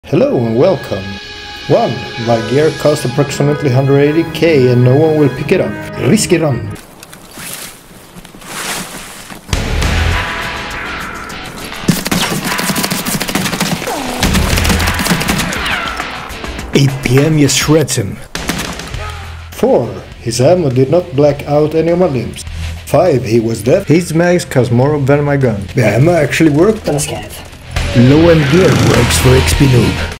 Hello and welcome. 1. My gear costs approximately 180k and no one will pick it up. Risky run. 8 PM you shreds him. 4. His ammo did not black out any of my limbs. 5. He was dead. His mags cost more than my gun. The ammo actually worked. Low-end gear works for XP-Noob.